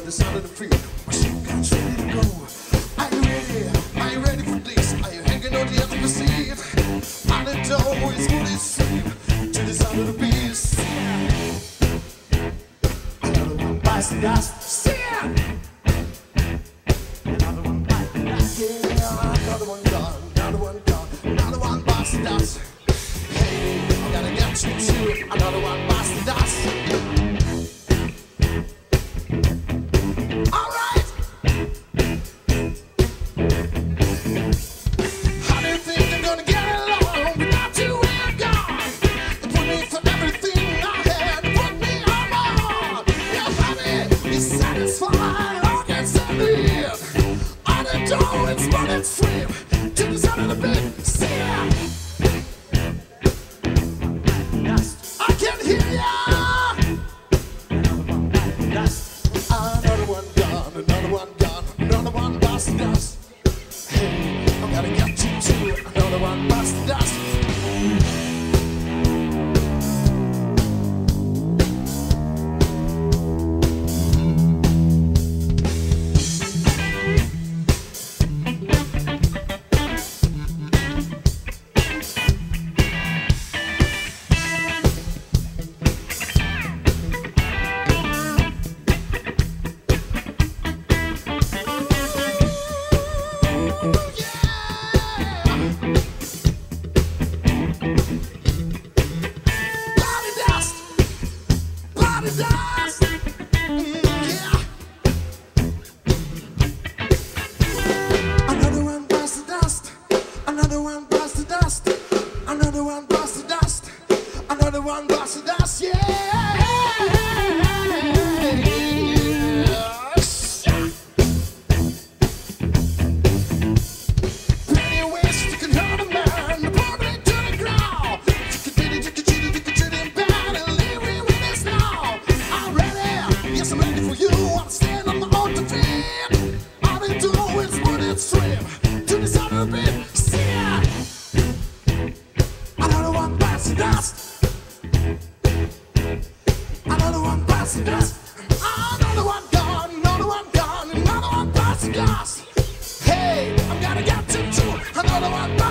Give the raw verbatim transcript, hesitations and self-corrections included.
the sound of the free. My shotgun's ready to go. Are you ready? Are you ready for this? Are you hanging on the edge of the seat? On the door is good as sleep to the sound of the beast. Another one bites the dust. See ya! Another one bites the dust. Yeah, another one gone, another one gone, another one bites the dust. Hey, I gotta get you to it. Another one bites the dust. All right. How do you think I'm gonna get along without you and gone? You put me for everything I had, put me on my own. Your body is satisfied, all can set me in. On the door, it's running free to the sound of the beat. See ya. I can hear ya. Another one gone, another one gone, another one bites the dust. Hey, I gotta get you to it. Another one bites the dust. Another one bites the dust. Another one bites the dust. Another one bites the dust. Another one bites the dust. Yeah. Plenty of ways you can hurt a man, put me to the ground. You can treat it, you can treat it, you can treat him bad and leave me with this now. I'm ready, yes I'm ready for you. I'm standing on my own two feet. All they do is put it straight to the sound of the beat. See ya. Another one bites the dust. Another one bites the dust. Another one gone, another one gone, another one bites the dust. Hey, I'm gonna get you too. Another one bites